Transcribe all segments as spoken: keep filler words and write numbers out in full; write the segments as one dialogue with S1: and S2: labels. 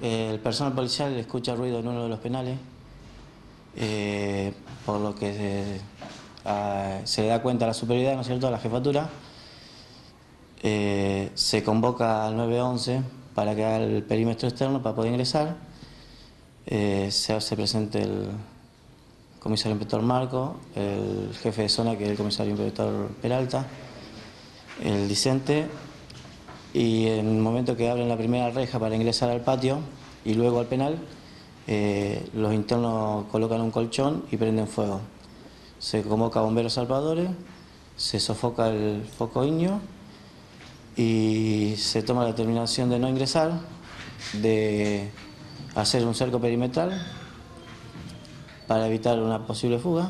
S1: El personal policial escucha ruido en uno de los penales, eh, por lo que se, a, se le da cuenta a la superioridad, ¿no es cierto?, a la jefatura. Eh, se convoca al nueve once para que haga el perímetro externo para poder ingresar. Eh, se hace presente el comisario inspector Marco, el jefe de zona, que es el comisario inspector Peralta, el discente, y en el momento que abren la primera reja para ingresar al patio y luego al penal, eh, los internos colocan un colchón y prenden fuego. Se convoca a bomberos salvadores, se sofoca el foco ígneo y se toma la determinación de no ingresar, de hacer un cerco perimetral para evitar una posible fuga,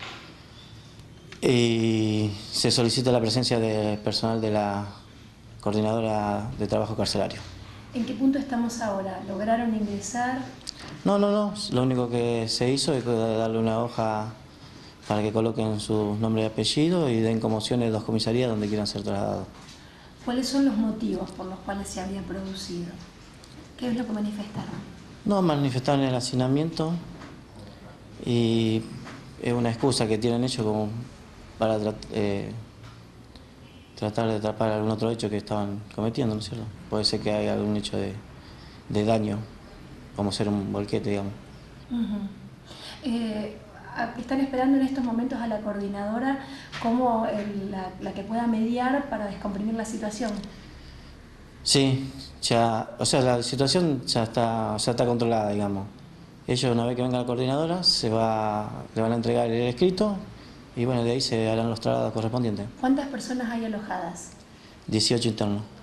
S1: y se solicita la presencia de personal de la Coordinadora de Trabajo Carcelario.
S2: ¿En qué punto estamos ahora? ¿Lograron ingresar?
S1: No, no, no. Lo único que se hizo es darle una hoja para que coloquen sus nombres y apellidos y den conmociones de dos comisarías donde quieran ser trasladados.
S2: ¿Cuáles son los motivos por los cuales se había producido? ¿Qué es lo que manifestaron?
S1: No, manifestaron el hacinamiento y es una excusa que tienen ellos como para eh, tratar de atrapar algún otro hecho que estaban cometiendo, ¿no es cierto? Puede ser que haya algún hecho de, de daño, como ser un volquete, digamos.
S2: Uh-huh. eh, ¿Están esperando en estos momentos a la coordinadora como el, la, la que pueda mediar para descomprimir la situación?
S1: Sí, ya, o sea, la situación ya está, ya está controlada, digamos. Ellos, una vez que venga la coordinadora, se va, le van a entregar el escrito y bueno, de ahí se harán los traslados correspondientes.
S2: ¿Cuántas personas hay alojadas?
S1: dieciocho internos.